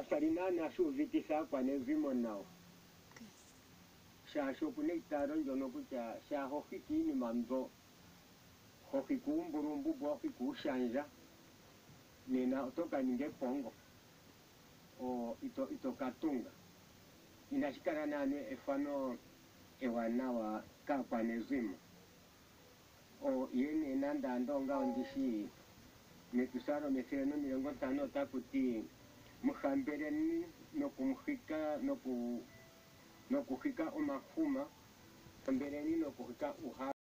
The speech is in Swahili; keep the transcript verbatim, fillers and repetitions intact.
farinana asuvitisa kwa nezimo nao sha shokunekitaro njono kucha sha hohikini mamzo hohikumburumbu bwa hikushanja nena otoka ninge pongo o ito ito katunga inashikana nane efano ewana wa kapa nezimo o yene nanda ndonga ondishi metusaro meseno milongo tano takuti muhambereni no kumhika no ku no kuhika umahuma hambereni no kuhika uha